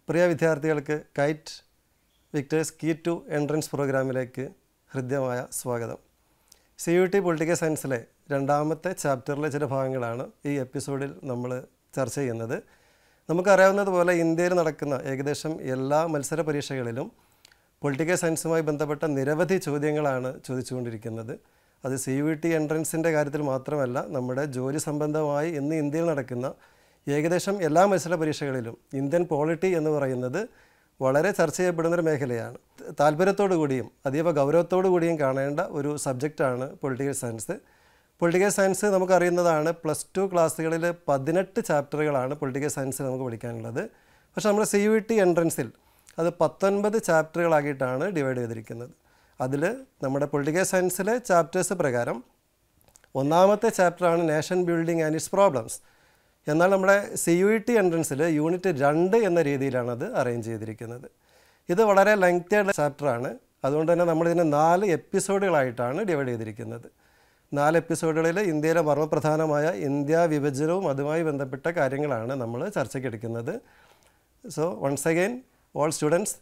പ്രിയ വിദ്യാർത്ഥികൾക്ക് KITE Victers key to entrance പ്രോഗ്രാമിലേക്ക് ഹൃദ്യമായ സ്വാഗതം. CUT പൊളിറ്റിക്കൽ സയൻസിലെ രണ്ടാമത്തെ ചാപ്റ്ററിലെ ചില ഭാഗങ്ങളാണ് ഈ എപ്പിസോഡിൽ നമ്മൾ ചർച്ച ചെയ്യുന്നത്. നമുക്കറിയാവുന്നതുപോലെ ഇന്ത്യയിൽ നടക്കുന്ന ഏകദേശം എല്ലാ മത്സര പരീക്ഷകളിലും പൊളിറ്റിക്കൽ സയൻസുമായി ബന്ധപ്പെട്ട നിരവധി ചോദ്യങ്ങളാണ് ചോദിച്ചുകൊണ്ടിരിക്കുന്നത്. അത് CUT എൻട്രൻസിൻ്റെ കാര്യത്തിൽ മാത്രമല്ല, നമ്മുടെ ജോലി സംബന്ധമായി ഇന്ന് ഇന്ത്യയിൽ നടക്കുന്ന ഏകദേശം എല്ലാ മത്സര പരീക്ഷകളിലും ഇന്ത്യൻ പോളിറ്റി എന്ന് പറയുന്നത് വളരെ ചർച്ച ചെയ്യപ്പെടുന്നൊരു മേഖലയാണ്. താല്പര്യത്തോടു കൂടിയും അതീവ ഗൗരവത്തോടു കൂടിയും കാണേണ്ട ഒരു സബ്ജക്റ്റാണ് പൊളിറ്റിക്കൽ സയൻസ്. പൊളിറ്റിക്കൽ സയൻസ് നമുക്കറിയുന്നതാണ്, +2 ക്ലാസ്സുകളിൽ 18 ചാപ്റ്ററുകളാണ് പൊളിറ്റിക്കൽ സയൻസിൽ നമുക്ക് പഠിക്കാനുള്ളത്. പക്ഷേ നമ്മുടെ CUT എൻട്രൻസിൽ അത് 19 ചാപ്റ്ററുകളാക്കിയിട്ടാണ് ഡിവൈഡ് ചെയ്തിരിക്കുന്നത്. അതിൽ നമ്മുടെ പൊളിറ്റിക്കൽ സയൻസിലെ ചാപ്റ്റേഴ്സ് പ്രകാരം ഒന്നാമത്തെ ചാപ്റ്ററാണ് nation building and its problems. എന്നാൽ നമ്മുടെ CUT എൻട്രൻസിൽ യൂണിറ്റ് 2 എന്ന രീതിയിലാണ് അത് അറേഞ്ച് ചെയ്തിരിക്കുന്നത്. ഇത് വളരെ ലെങ്തി ആയിട്ടുള്ള ചാപ്റ്ററാണ്. അതുകൊണ്ട് തന്നെ നമ്മളിതിനെ 4 എപ്പിസോഡുകളായിട്ടാണ് ഡിവൈഡ് ചെയ്തിരിക്കുന്നത്. 4 എപ്പിസോഡുകളിൽ ഇന്ത്യയിലെ മർമ്മപ്രധാനമായ ഇന്ത്യ വിഭജനവും അതുമായി ബന്ധപ്പെട്ട കാര്യങ്ങളാണ് നമ്മൾ ചർച്ചയ്ക്കെടുക്കുന്നത്. So once again all students,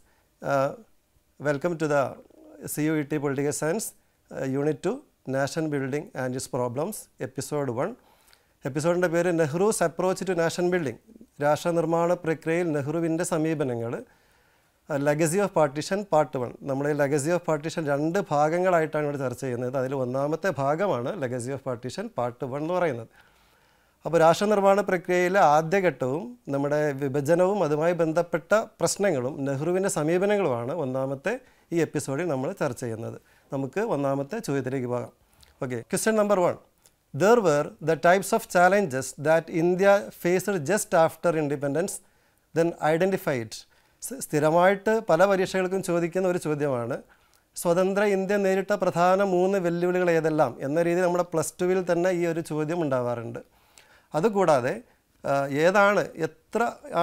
welcome to the CUT political science unit 2 nation building and its problems episode 1. എപ്പിസോഡിൻ്റെ പേര് Nehru's approach to nation building, രാഷ്ട്ര നിർമ്മാണ പ്രക്രിയയിൽ നെഹ്റുവിൻ്റെ സമീപനങ്ങൾ, ലെഗസി ഓഫ് പാർട്ടീഷൻ പാർട്ട് 1. നമ്മൾ ഈ ലെഗസി ഓഫ് പാർട്ടീഷൻ 2 ഭാഗങ്ങളായിട്ടാണ് ഇവിടെ ചർച്ച ചെയ്യുന്നത്. അതിൽ ഒന്നാമത്തെ ഭാഗമാണ് ലെഗസി ഓഫ് പാർട്ടീഷൻ പാർട്ട് 1 എന്ന് പറയുന്നത്. അപ്പോൾ രാഷ്ട്ര നിർമ്മാണ പ്രക്രിയയിലെ ആദ്യഘട്ടവും നമ്മുടെ വിഭജനവും അതുമായി ബന്ധപ്പെട്ട പ്രശ്നങ്ങളും നെഹ്റുവിൻ്റെ സമീപനങ്ങളുമാണ് ഒന്നാമത്തെ ഈ എപ്പിസോഡിൽ നമ്മൾ ചർച്ച ചെയ്യുന്നത്. നമുക്ക് ഒന്നാമത്തെ ചോദ്യത്തിലേക്ക് പോകാം. Okay, question number 1. There were the types of challenges that India faced just after independence, then identified. സ്ഥിരമായിട്ട് പല പരീക്ഷകൾക്കും ചോദിക്കുന്ന ഒരു ചോദ്യമാണ്, സ്വതന്ത്ര ഇന്ത്യ നേരിട്ട പ്രധാന 3 വെല്ലുവിളികൾ ഏതെല്ലാം എന്ന രീതിയിൽ നമ്മുടെ +2വിൽ തന്നെ ഈ ഒരു ചോദ്യം ഉണ്ടാവാറുണ്ട്. അതുകൂടാതെ എത്ര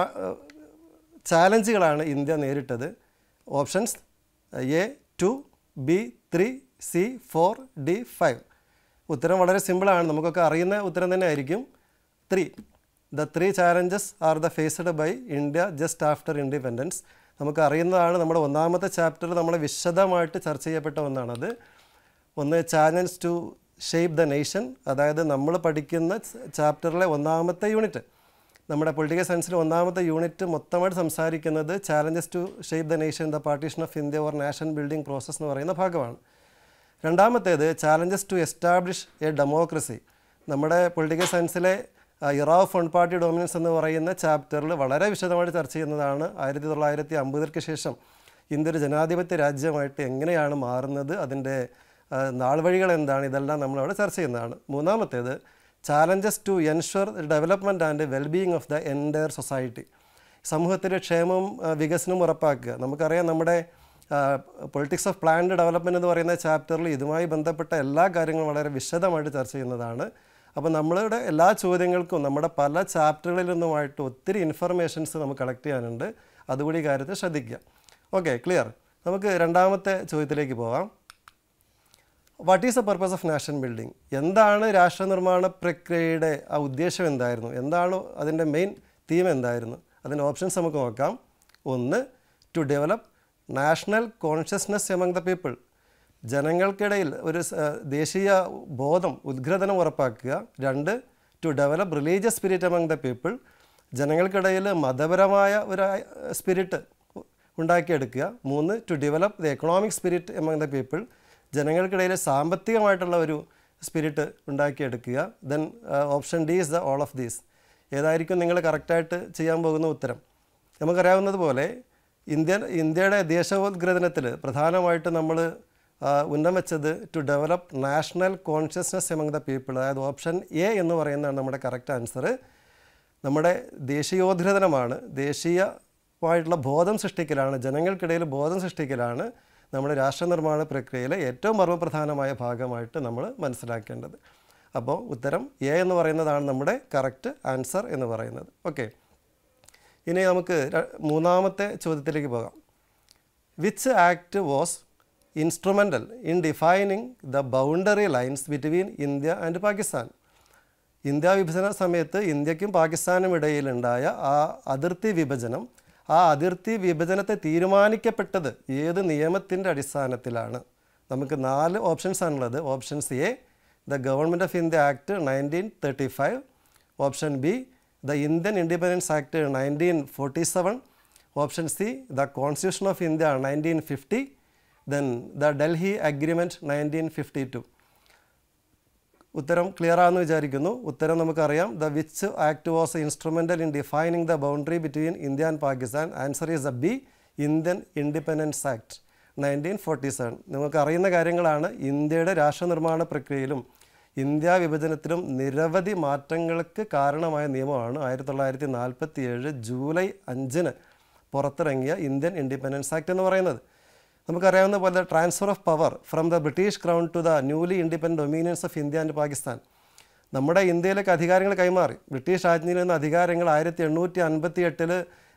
ചാലഞ്ചുകളാണ് ഇന്ത്യ നേരിട്ടത്? Options A 2, B 3, C 4, D 5. ഉത്തരം വളരെ സിമ്പിളാണ്, നമുക്കൊക്കെ അറിയുന്ന ഉത്തരം തന്നെ ആയിരിക്കും. 3. The 3 challenges are the faced by India just after independence. നമുക്ക് അറിയുന്നതാണ്, നമ്മുടെ ഒന്നാമത്തെ ചാപ്റ്റർ നമ്മൾ വിശദമായിട്ട് ചർച്ച ചെയ്യപ്പെട്ട ഒന്നാണത്. ഒന്ന്, challenge to shape the nation, അതായത് നമ്മൾ പഠിക്കുന്ന ചാപ്റ്ററിലെ ഒന്നാമത്തെ യൂണിറ്റ്, നമ്മുടെ പൊളിറ്റിക്കൽ സയൻസിലെ ഒന്നാമത്തെ യൂണിറ്റ് മൊത്തമായിട്ട് സംസാരിക്കുന്നത് challenges to shape the nation, the partition of India or nation building process എന്ന് പറയുന്ന ഭാഗമാണ്. രണ്ടാമത്തേത് challenges to establish a democracy. നമ്മുടെ പൊളിറ്റിക്കൽ സയൻസിലെ era of one party dominance എന്ന് പറയുന്ന ചാപ്റ്ററിൽ വളരെ വിശദമായിട്ട് ചർച്ച ചെയ്യുന്നതാണ് 1950 ശേഷം ഇന്ത്യ ഒരു ജനാധിപത്യ രാജ്യമായിട്ട് എങ്ങനെയാണ് മാറുന്നത്, അതിൻ്റെ നാൾവഴികൾ എന്താണ്, ഇതെല്ലാം നമ്മളവിടെ ചർച്ച ചെയ്യുന്നതാണ്. മൂന്നാമത്തേത് challenges to ensure development and wellbeing of the entire society. സമൂഹത്തിൻ്റെ ക്ഷേമവും വികസനവും ഉറപ്പാക്കുക. നമുക്കറിയാം, നമ്മുടെ പൊളിറ്റിക്സ് ഓഫ് പ്ലാൻഡ് ഡെവലപ്മെൻറ്റ് എന്ന് പറയുന്ന ചാപ്റ്ററിൽ ഇതുമായി ബന്ധപ്പെട്ട എല്ലാ കാര്യങ്ങളും വളരെ വിശദമായിട്ട് ചർച്ച ചെയ്യുന്നതാണ്. അപ്പോൾ നമ്മളുടെ എല്ലാ ചോദ്യങ്ങൾക്കും നമ്മുടെ പല ചാപ്റ്ററുകളിൽ നിന്നുമായിട്ട് ഒത്തിരി ഇൻഫർമേഷൻസ് നമുക്ക് കളക്ട് ചെയ്യാനുണ്ട്. അതുകൂടി കാര്യത്തിൽ ശ്രദ്ധിക്കുക. Okay, clear. നമുക്ക് രണ്ടാമത്തെ ചോദ്യത്തിലേക്ക് പോകാം. What is the purpose of nation building? എന്താണ് രാഷ്ട്ര നിർമ്മാണ പ്രക്രിയയുടെ ആ ഉദ്ദേശം എന്തായിരുന്നു? എന്താണ് അതിൻ്റെ മെയിൻ തീം എന്തായിരുന്നു? അതിൻ്റെ ഓപ്ഷൻസ് നമുക്ക് നോക്കാം. 1, to develop national consciousness among the people, ജനങ്ങൾക്കിടയിൽ ഒരു ദേശീയ ബോധം, ഉദ്ഗ്രഥനം ഉറപ്പാക്കുക. 2, to develop religious spirit among the people, ജനങ്ങൾക്കിടയിൽ മതപരമായ ഒരു സ്പിരിറ്റ് ഉണ്ടാക്കിയെടുക്കുക. 3, to develop the economic spirit among the people, ജനങ്ങൾക്കിടയിൽ സാമ്പത്തികമായിട്ടുള്ള ഒരു സ്പിരിറ്റ് ഉണ്ടാക്കിയെടുക്കുക. Then option D is the all of these. ഏതായിരിക്കും നിങ്ങൾ കറക്റ്റായിട്ട് ചെയ്യാൻ പോകുന്ന ഉത്തരം? നമുക്കറിയാവുന്നതുപോലെ ഇന്ത്യയുടെ ദേശീയോദ്ഗ്രഥനത്തിൽ പ്രധാനമായിട്ട് നമ്മൾ ഉന്നം വെച്ചത് to develop national consciousness among the people, അതായത് ഓപ്ഷൻ എ എന്ന് പറയുന്നതാണ് നമ്മുടെ കറക്റ്റ് ആൻസർ. നമ്മുടെ ദേശീയോദ്ഗ്രഥനമാണ്, ദേശീയമായിട്ടുള്ള ബോധം സൃഷ്ടിക്കലാണ്, ജനങ്ങൾക്കിടയിൽ ബോധം സൃഷ്ടിക്കലാണ് നമ്മുടെ രാഷ്ട്ര നിർമ്മാണ പ്രക്രിയയിലെ ഏറ്റവും മർമ്മപ്രധാനമായ ഭാഗമായിട്ട് നമ്മൾ മനസ്സിലാക്കേണ്ടത്. അപ്പോൾ ഉത്തരം എ എന്ന് പറയുന്നതാണ് നമ്മുടെ കറക്റ്റ് ആൻസർ എന്ന് പറയുന്നത്. ഓക്കെ, ഇനി നമുക്ക് മൂന്നാമത്തെ ചോദ്യത്തിലേക്ക് പോകാം. Which act was instrumental in defining the boundary lines between India and Pakistan? India വിഭജന സമയത്ത് ഇന്ത്യക്കും പാകിസ്ഥാനും ഇടയിലുണ്ടായ ആ അതിർത്തി വിഭജനം ആ അതിർത്തി വിഭജനത്തെ തീരുമാനിക്കപ്പെട്ടത് ഏത് നിയമത്തിൻ്റെ അടിസ്ഥാനത്തിലാണ്? നമുക്ക് 4 ഓപ്ഷൻസ് ആണുള്ളത്. Options A, the government of India act 1935. Option B, the Indian independence act 1947. Option C, the constitution of India 1950. Then the Delhi agreement 1952. ഉത്തരം ക്ലിയർ ആണെന്ന് വിചാരിക്കുന്നു. ഉത്തരം നമുക്കറിയാം. The which act was instrumental in defining the boundary between India and Pakistan? Answer is the B, Indian independence act 1947. നമുക്കറിയുന്ന കാര്യങ്ങളാണ്. ഇന്ത്യയുടെ രാഷ്ട്രനിർമ്മാണ പ്രക്രിയയിലും India വിഭജനത്തിലും നിരവധി മാറ്റങ്ങൾക്ക് കാരണമായ നിയമമാണ് 1947 ജൂലൈ 5 പുറത്തിറങ്ങിയ ഇന്ത്യൻ ഇൻഡിപെൻഡൻസ് ആക്ട് എന്ന് പറയുന്നത്. നമുക്കറിയാവുന്ന പോലെ transfer of power from the British crown to the newly independent dominions of India and Pakistan. നമ്മുടെ ഇന്ത്യയിലേക്ക് അധികാരങ്ങൾ കൈമാറി. ബ്രിട്ടീഷ് രാജ്ഞിയിൽ നിന്ന് അധികാരങ്ങൾ 1858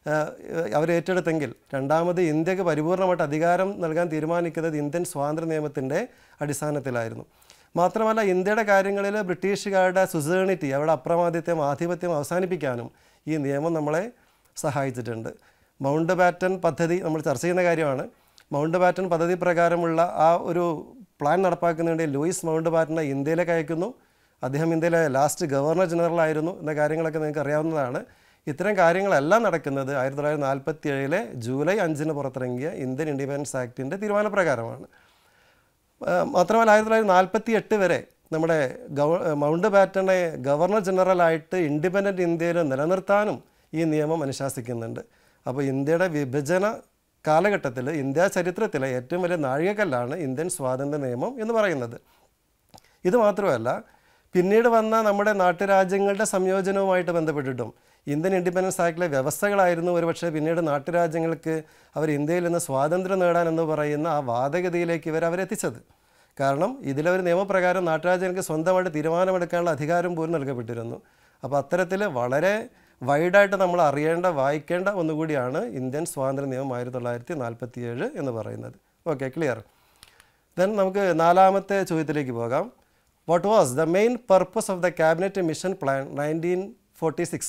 അവർ ഏറ്റെടുത്തെങ്കിൽ രണ്ടാമത് ഇന്ത്യക്ക് പരിപൂർണമായിട്ട് അധികാരം നൽകാൻ തീരുമാനിക്കുന്നത് ഇന്ത്യൻ സ്വാതന്ത്ര്യ നിയമത്തിൻ്റെ അടിസ്ഥാനത്തിലായിരുന്നു. മാത്രമല്ല, ഇന്ത്യയുടെ കാര്യങ്ങളിൽ ബ്രിട്ടീഷുകാരുടെ സുസേണിറ്റി, അവരുടെ അപ്രമാദിത്യം, ആധിപത്യം അവസാനിപ്പിക്കാനും ഈ നിയമം നമ്മളെ സഹായിച്ചിട്ടുണ്ട്. മൗണ്ട് ബാറ്റൻ പദ്ധതി നമ്മൾ ചർച്ച ചെയ്യുന്ന കാര്യമാണ്. മൗണ്ട് ബാറ്റൻ പദ്ധതി പ്രകാരമുള്ള ആ ഒരു പ്ലാൻ നടപ്പാക്കുന്നതിന് ലൂയിസ് മൗണ്ട് ബാറ്റനെ ഇന്ത്യയിലേക്ക് അയക്കുന്നു. അദ്ദേഹം ഇന്ത്യയിലെ ലാസ്റ്റ് ഗവർണർ ജനറൽ ആയിരുന്നു എന്ന കാര്യങ്ങളൊക്കെ നിങ്ങൾക്ക് അറിയാവുന്നതാണ്. ഇത്തരം കാര്യങ്ങളെല്ലാം നടക്കുന്നത് 1947 ജൂലൈ 5 പുറത്തിറങ്ങിയ ഇന്ത്യൻ ഇൻഡിപെൻഡൻസ് ആക്ടിൻ്റെ തീരുമാനപ്രകാരമാണ്. മാത്രമല്ല 1948 വരെ നമ്മുടെ മൗണ്ട് ബാറ്റനെ ഗവർണർ ജനറലായിട്ട് ഇൻഡിപെൻഡൻറ്റ് ഇന്ത്യയിൽ നിലനിർത്താനും ഈ നിയമം അനുശാസിക്കുന്നുണ്ട്. അപ്പോൾ ഇന്ത്യയുടെ വിഭജന കാലഘട്ടത്തിൽ ഇന്ത്യ ചരിത്രത്തിലെ ഏറ്റവും വലിയ നാഴികക്കല്ലാണ് ഇന്ത്യൻ സ്വാതന്ത്ര്യ നിയമം എന്ന് പറയുന്നത്. ഇത് മാത്രമല്ല, പിന്നീട് വന്ന നമ്മുടെ നാട്ടുരാജ്യങ്ങളുടെ സംയോജനവുമായിട്ട് ബന്ധപ്പെട്ടിട്ടും ഇന്ത്യൻ ഇൻഡിപെൻഡൻസ് ആക്ടിലെ വ്യവസ്ഥകളായിരുന്നു ഒരുപക്ഷെ പിന്നീട് നാട്ടുരാജ്യങ്ങൾക്ക് അവർ ഇന്ത്യയിൽ നിന്ന് സ്വാതന്ത്ര്യം നേടാൻ എന്ന് പറയുന്ന ആ വാദഗതിയിലേക്ക് അവരെത്തിച്ചത്. കാരണം ഇതിലൊരു നിയമപ്രകാരം നാട്ടുരാജ്യങ്ങൾക്ക് സ്വന്തമായിട്ട് തീരുമാനമെടുക്കാനുള്ള അധികാരം പോലും നൽകപ്പെട്ടിരുന്നു. അപ്പോൾ അത്തരത്തിൽ വളരെ വൈഡായിട്ട് നമ്മൾ അറിയേണ്ട, വായിക്കേണ്ട ഒന്നുകൂടിയാണ് ഇന്ത്യൻ സ്വാതന്ത്ര്യ നിയമം 1947 എന്ന് പറയുന്നത്. Okay, clear. ദെൻ നമുക്ക് 4ാമത്തെ ചോദ്യത്തിലേക്ക് പോകാം. What was the main purpose of the cabinet mission plan 1946?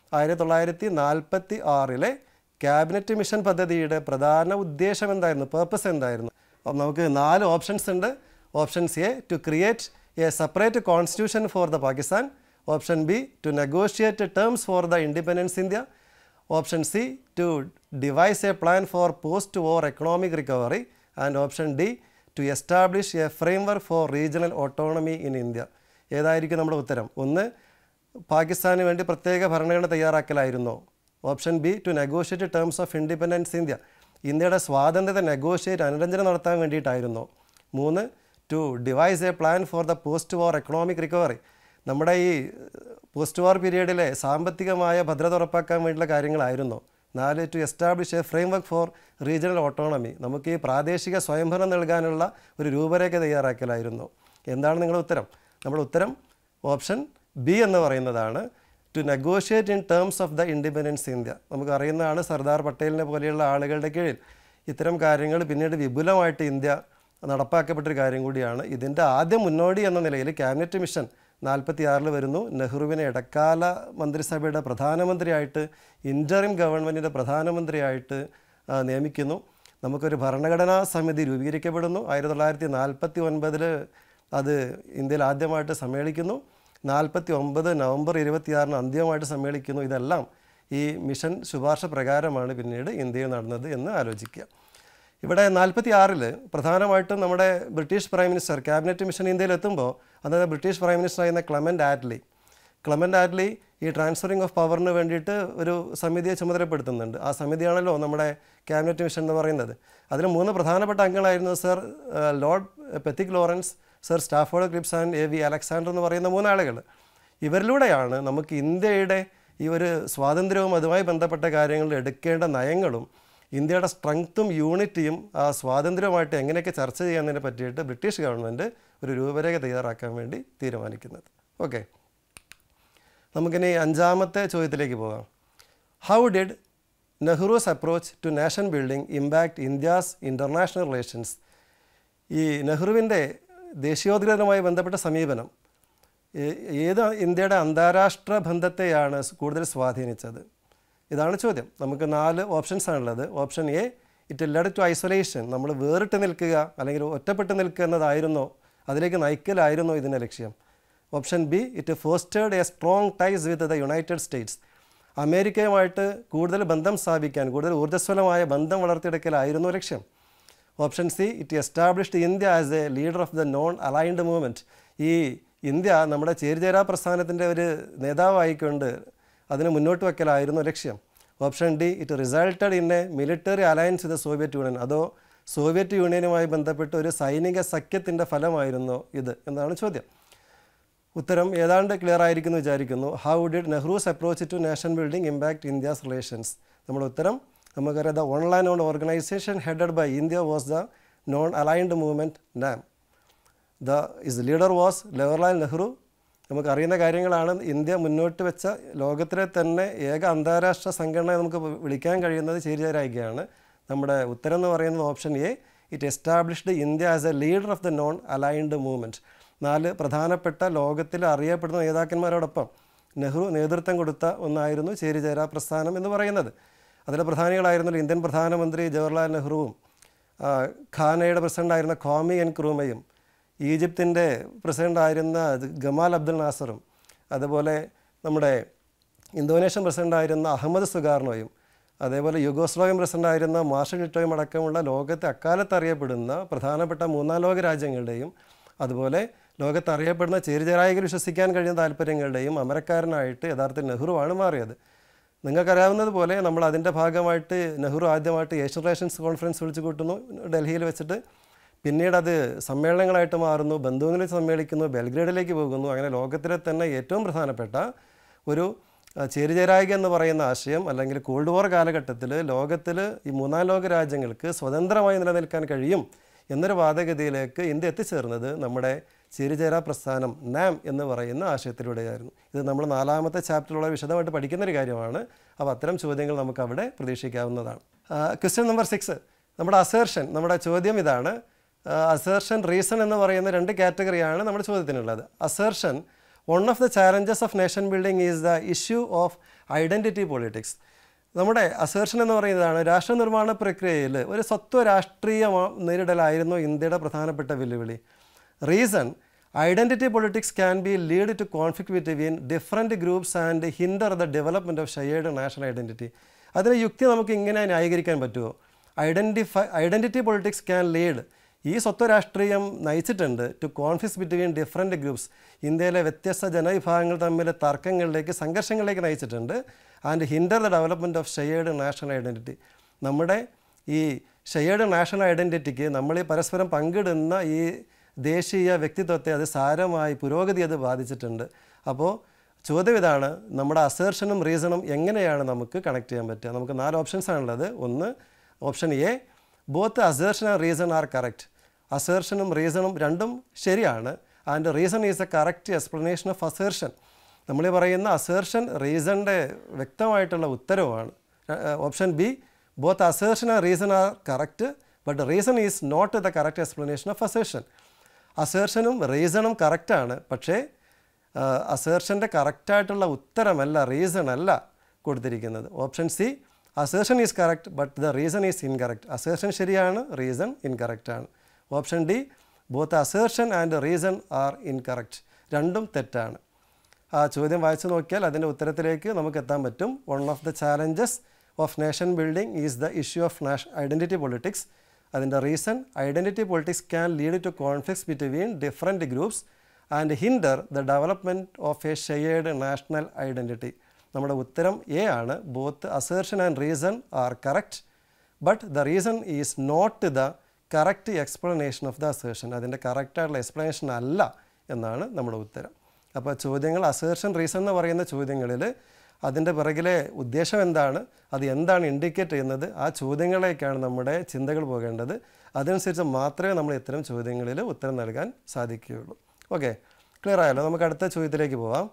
1946 cabinet mission പദ്ധതിയുടെ പ്രധാന ഉദ്ദേശം എന്തായിരുന്നു? പർപ്പസ് എന്തായിരുന്നു? അപ്പം നമുക്ക് 4 ഓപ്ഷൻസ് ഉണ്ട്. Options A, to create a separate constitution for the Pakistan. Option B, to negotiate terms for the independence India. Option C, to devise a plan for post war economic recovery. And option D, to establish a framework for regional autonomy in India. ഏതായിരിക്കും നമ്മുടെ ഉത്തരം? ഒന്ന്, പാകിസ്ഥാന് വേണ്ടി പ്രത്യേക ഭരണഘടന തയ്യാറാക്കലായിരുന്നോ? Option B, to negotiate terms of independence India, ഇന്ത്യയുടെ സ്വാതന്ത്ര്യത്തെ നെഗോഷിയേറ്റ്, അനുരഞ്ജനം നടത്താൻ വേണ്ടിയിട്ടായിരുന്നോ? 3, to devise a plan for the post war economic recovery, നമ്മുടെ ഈ പോസ്റ്റ് വാർ പീരീഡിലെ സാമ്പത്തികമായ ഭദ്രത ഉറപ്പാക്കാൻ വേണ്ടിയുള്ള കാര്യങ്ങളായിരുന്നോ? 4, to establish a framework for regional autonomy, നമുക്ക് ഈ പ്രാദേശിക സ്വയംഭരണം നൽകാനുള്ള ഒരു രൂപരേഖ തയ്യാറാക്കലായിരുന്നു. എന്താണ് നിങ്ങളുടെ ഉത്തരം? നമ്മുടെ ഉത്തരം ഓപ്ഷൻ ബി എന്ന് പറയുന്നതാണ്, to negotiate in terms of the independence India. നമുക്കറിയുന്നതാണ്, സർദാർ പട്ടേലിനെ പോലെയുള്ള ആളുകളുടെ കീഴിൽ ഇത്തരം കാര്യങ്ങൾ പിന്നീട് വിപുലമായിട്ട് ഇന്ത്യ നടപ്പാക്കപ്പെട്ടൊരു കാര്യം കൂടിയാണ്. ഇതിൻ്റെ ആദ്യ മുന്നോടി എന്ന നിലയിൽ ക്യാബിനറ്റ് മിഷൻ 1946 വരുന്നു. നെഹ്റുവിനെ ഇടക്കാല മന്ത്രിസഭയുടെ പ്രധാനമന്ത്രിയായിട്ട്, ഇൻ്ററിം ഗവൺമെൻറ്റിൻ്റെ പ്രധാനമന്ത്രിയായിട്ട് നിയമിക്കുന്നു. നമുക്കൊരു ഭരണഘടനാ സമിതി രൂപീകരിക്കപ്പെടുന്നു. 1949 അത് ഇന്ത്യയിൽ ആദ്യമായിട്ട് സമ്മേളിക്കുന്നു. 1949 നവംബർ 26 അന്ത്യമായിട്ട് സമ്മേളിക്കുന്നു. ഇതെല്ലാം ഈ മിഷൻ ശുപാർശ പ്രകാരമാണ് പിന്നീട് ഇന്ത്യയിൽ നടന്നത് എന്ന് ആലോചിക്കുക. ഇവിടെ 1946 പ്രധാനമായിട്ടും നമ്മുടെ British prime minister cabinet mission ഇന്ത്യയിലെത്തുമ്പോൾ അതായത് ബ്രിട്ടീഷ് പ്രൈം മിനിസ്റ്റർ ആയിരുന്ന ക്ലെമൻ്റ് ആറ്റ്ലി ഈ ട്രാൻസ്ഫറിങ് ഓഫ് പവറിന് വേണ്ടിയിട്ട് ഒരു സമിതിയെ ചുമതലപ്പെടുത്തുന്നുണ്ട്. ആ സമിതിയാണല്ലോ നമ്മുടെ ക്യാബിനറ്റ് മിഷൻ എന്ന് പറയുന്നത്. അതിൽ 3 പ്രധാനപ്പെട്ട അംഗങ്ങളായിരുന്നു sir lord Pethick Lawrence, sir Stafford Cripps and A V Alexander എന്ന് പറയുന്ന 3 ആളുകൾ. ഇവരിലൂടെയാണ് നമുക്ക് ഇന്ത്യയുടെ ഈ ഒരു സ്വാതന്ത്ര്യവും അതുമായി ബന്ധപ്പെട്ട കാര്യങ്ങളിൽ എടുക്കേണ്ട നയങ്ങളും ഇന്ത്യയുടെ സ്ട്രെങ്ത്തും യൂണിറ്റിയും ആ സ്വാതന്ത്ര്യവുമായിട്ട് എങ്ങനെയൊക്കെ ചർച്ച ചെയ്യാമെന്നതിനെ പറ്റിയിട്ട് ബ്രിട്ടീഷ് ഗവൺമെൻറ് ഒരു രൂപരേഖ തയ്യാറാക്കാൻ വേണ്ടി തീരുമാനിക്കുന്നത്. ഓക്കെ, നമുക്കിനി 5ാമത്തെ ചോദ്യത്തിലേക്ക് പോകാം. How did Nehru's approach to nation building impact India's international relations? ഈ നെഹ്റുവിൻ്റെ ദേശീയോദ്ഗ്രഥനവുമായി ബന്ധപ്പെട്ട സമീപനം ഏത് ഇന്ത്യയുടെ അന്താരാഷ്ട്ര ബന്ധത്തെയാണ് കൂടുതൽ സ്വാധീനിച്ചത്? ഇതാണ് ചോദ്യം. നമുക്ക് 4 ഓപ്ഷൻസ് ആണുള്ളത്. Option A, it led to isolation, നമ്മൾ വേറിട്ട് നിൽക്കുക അല്ലെങ്കിൽ ഒറ്റപ്പെട്ട് നിൽക്കുക എന്നതായിരുന്നോ, അതിലേക്ക് നയിക്കലായിരുന്നോ ഇതിൻ്റെ ലക്ഷ്യം. Option B, it fostered a strong ties with the United States, അമേരിക്കയുമായിട്ട് കൂടുതൽ ബന്ധം സ്ഥാപിക്കാൻ, കൂടുതൽ ഊർജ്ജസ്വലമായ ബന്ധം വളർത്തിയെടുക്കലായിരുന്നു ലക്ഷ്യം. Option C, it established India as a leader of the non aligned movement, ഈ ഇന്ത്യ നമ്മുടെ ചേരിചേരാ പ്രസ്ഥാനത്തിൻ്റെ ഒരു നേതാവായിക്കൊണ്ട് അതിനെ മുന്നോട്ട് വയ്ക്കലായിരുന്നു ലക്ഷ്യം. Option D, it resulted in a military alliance with Soviet union, അതോ സോവിയറ്റ് യൂണിയനുമായി ബന്ധപ്പെട്ട് ഒരു സൈനിക സഖ്യത്തിൻ്റെ ഫലമായിരുന്നോ ഇത് എന്നാണ് ചോദ്യം. ഉത്തരം ഏതാണ്ട് ക്ലിയർ ആയിരിക്കുന്നു വിചാരിക്കുന്നു. How did Nehru's approach to nation building impact India's relations? നമ്മുടെ ഉത്തരം നമുക്കറിയാം, the online on organisation headed by India was the non aligned movement നാം. Is leader was Jawaharlal Nehru. നമുക്കറിയുന്ന കാര്യങ്ങളാണ്. ഇന്ത്യ മുന്നോട്ട് വെച്ച ലോകത്തിലെ തന്നെ ഏക അന്താരാഷ്ട്ര സംഘടനയെ നമുക്ക് വിളിക്കാൻ കഴിയുന്നത് ചേരിചേരായികയാണ്. നമ്മുടെ ഉത്തരം എന്ന് പറയുന്നത് option A, it established India as a leader of the non aligned movement. 4 പ്രധാനപ്പെട്ട ലോകത്തിൽ അറിയപ്പെടുന്ന നേതാക്കന്മാരോടൊപ്പം നെഹ്റു നേതൃത്വം കൊടുത്ത ഒന്നായിരുന്നു ചേരിചേരാ പ്രസ്ഥാനം എന്ന് പറയുന്നത്. അതിലെ പ്രധാനികളായിരുന്നല്ലോ ഇന്ത്യൻ പ്രധാനമന്ത്രി ജവഹർലാൽ നെഹ്റുവും ഖാനയുടെ പ്രസിഡൻ്റായിരുന്ന ഖ്വാമി നക്രൂമയും ഈജിപ്തിൻ്റെ പ്രസിഡൻ്റായിരുന്ന ഗമാൽ അബ്ദുൽ നാസറും അതുപോലെ നമ്മുടെ ഇന്തോനേഷ്യൻ പ്രസിഡൻ്റായിരുന്ന അഹമ്മദ് സുഗാർണോയും അതേപോലെ യുഗോസ്ലോവിയൻ പ്രസിഡൻ്റായിരുന്ന മാർഷൽ ടിറ്റോയും അടക്കമുള്ള ലോകത്തെ അക്കാലത്ത് അറിയപ്പെടുന്ന പ്രധാനപ്പെട്ട 3-ാം ലോക രാജ്യങ്ങളുടെയും അതുപോലെ ലോകത്ത് അറിയപ്പെടുന്ന ചേരിചേരായികൾ വിശ്വസിക്കാൻ കഴിയുന്ന താല്പര്യങ്ങളുടെയും അമരക്കാരനായിട്ട് യഥാർത്ഥത്തിൽ നെഹ്റുവാണ് മാറിയത്. നിങ്ങൾക്കറിയാവുന്നതുപോലെ നമ്മൾ അതിൻ്റെ ഭാഗമായിട്ട് നെഹ്റു ആദ്യമായിട്ട് ഏഷ്യൻ റിലേഷൻസ് കോൺഫറൻസ് വിളിച്ചു കൂട്ടുന്നു ഡൽഹിയിൽ വെച്ചിട്ട്. പിന്നീട് അത് സമ്മേളനങ്ങളായിട്ട് മാറുന്നു, ബന്ധുങ്ങളിൽ സമ്മേളിക്കുന്നു, ബെൽഗ്രേഡിലേക്ക് പോകുന്നു. അങ്ങനെ ലോകത്തിലെ തന്നെ ഏറ്റവും പ്രധാനപ്പെട്ട ഒരു ചേരിചേരായിക എന്ന് പറയുന്ന ആശയം അല്ലെങ്കിൽ കോൾഡ് വാർ കാലഘട്ടത്തിൽ ലോകത്തിൽ ഈ 3-ാം ലോക രാജ്യങ്ങൾക്ക് സ്വതന്ത്രമായി നിലനിൽക്കാൻ കഴിയും എന്നൊരു വാദഗതിയിലേക്ക് ഇന്ത്യ എത്തിച്ചേർന്നത് നമ്മുടെ ചേരിചേരാ പ്രസ്ഥാനം നാം എന്ന് പറയുന്ന ആശയത്തിലൂടെയായിരുന്നു. ഇത് നമ്മൾ 4-ാമത്തെ ചാപ്റ്ററിലുള്ള വിശദമായിട്ട് പഠിക്കുന്നൊരു കാര്യമാണ്. അപ്പോൾ അത്തരം ചോദ്യങ്ങൾ നമുക്ക് അവിടെ പ്രതീക്ഷിക്കാവുന്നതാണ്. ക്വസ്റ്റ്യൻ നമ്പർ 6, നമ്മുടെ അസേർഷൻ. നമ്മുടെ ചോദ്യം ഇതാണ്. അസേർഷൻ, റീസൺ എന്ന് പറയുന്ന 2 കാറ്റഗറിയാണ് നമ്മുടെ ചോദ്യത്തിനുള്ളത്. Assertion, one of the challenges of nation building is the issue of identity politics. നമ്മുടെ അസേർഷൻ എന്ന് പറയുന്നതാണ് രാഷ്ട്ര നിർമ്മാണ പ്രക്രിയയിൽ ഒരു സ്വത്വ രാഷ്ട്രീയ നേരിടലായിരുന്നു ഇന്ത്യയുടെ പ്രധാനപ്പെട്ട വെല്ലുവിളി. Reason, identity politics can be lead to conflict between different groups and hinder the development of shared national identity. അതിന് യുക്തി നമുക്ക് ഇങ്ങനെ ന്യായീകരിക്കാൻ പറ്റുമോ? ഐഡൻറ്റിറ്റി പൊളിറ്റിക്സ് ക്യാൻ ലീഡ്, ഈ സ്വത്വ രാഷ്ട്രീയം നയിച്ചിട്ടുണ്ട് to conflicts between different groups, ഇന്ത്യയിലെ വ്യത്യസ്ത ജനവിഭാഗങ്ങൾ തമ്മിൽ തർക്കങ്ങളിലേക്ക്, സംഘർഷങ്ങളിലേക്ക് നയിച്ചിട്ടുണ്ട്. And hinder the development of shared national identity. നമ്മുടെ ഈ ഷെയർഡ് നാഷണൽ ഐഡൻറ്റിറ്റിക്ക് നമ്മൾ ഈ പരസ്പരം പങ്കിടുന്ന ഈ ദേശീയ വ്യക്തിത്വത്തെ അത് സാരമായി പുരോഗതി അത് ബാധിച്ചിട്ടുണ്ട്. അപ്പോൾ ചോദ്യം ഇതാണ്, നമ്മുടെ അസേർഷനും റീസണും എങ്ങനെയാണ് നമുക്ക് കണക്ട് ചെയ്യാൻ പറ്റുക? നമുക്ക് 4 ഓപ്ഷൻസ് ആണുള്ളത്. ഒന്ന്, option A, both assertion and reason are correct. അസേർഷനും റീസണും രണ്ടും ശരിയാണ്. And reason is a correct explanation of assertion. നമ്മൾ പറയുന്ന അസേർഷൻ റീസണിൻ്റെ വ്യക്തമായിട്ടുള്ള ഉത്തരവാണ്. Option B, both assertion and reason are correct but reason is not the correct explanation of assertion. അസേർഷനും റീസണും കറക്റ്റാണ്, പക്ഷേ അസേർഷൻ്റെ കറക്റ്റായിട്ടുള്ള ഉത്തരമല്ല, റീസൺ അല്ല കൊടുത്തിരിക്കുന്നത്. Option C, assertion is correct but the reason is incorrect. Assertion ശരിയാണ്, റീസൺ ഇൻകറക്റ്റ് ആണ്. Option D, both assertion and reason are incorrect. രണ്ടും തെറ്റാണ്. ആ ചോദ്യം വായിച്ചു നോക്കിയാൽ അതിൻ്റെ ഉത്തരത്തിലേക്ക് നമുക്ക് എത്താൻ പറ്റും. One of the challenges of nation building is the issue of identity politics. അതിൻ്റെ reason, identity politics can lead to conflicts between different groups and hinder the development of a shared national identity. നമ്മുടെ ഉത്തരം A ആണ്. Both assertion and reason are correct but the reason is not the correct explanation of the assertion. അതിൻ്റെ കറക്റ്റായിട്ടുള്ള explanation അല്ല എന്നാണ് നമ്മുടെ ഉത്തരം. അപ്പോൾ ചോദ്യങ്ങൾ അസേർഷൻ, റീസൺ എന്ന് പറയുന്ന ചോദ്യങ്ങളിൽ അതിൻ്റെ പിറകിലെ ഉദ്ദേശം എന്താണ്, അത് എന്താണ് ഇൻഡിക്കേറ്റ് ചെയ്യുന്നത്, ആ ചോദ്യങ്ങളിലേക്കാണ് നമ്മുടെ ചിന്തകൾ പോകേണ്ടത്. അതനുസരിച്ച് മാത്രമേ നമ്മൾ ഇത്തരം ചോദ്യങ്ങളിൽ ഉത്തരം നൽകാൻ സാധിക്കുകയുള്ളൂ. ഓക്കെ, ക്ലിയർ ആയല്ലോ? നമുക്ക് അടുത്ത ചോദ്യത്തിലേക്ക് പോവാം.